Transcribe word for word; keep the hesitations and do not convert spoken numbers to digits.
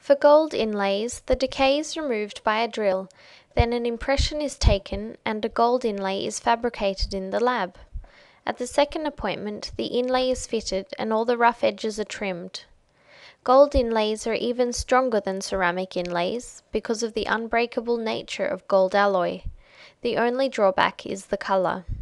For gold inlays, the decay is removed by a drill, then an impression is taken and a gold inlay is fabricated in the lab. At the second appointment the inlay is fitted and all the rough edges are trimmed. Gold inlays are even stronger than ceramic inlays because of the unbreakable nature of gold alloy. The only drawback is the color.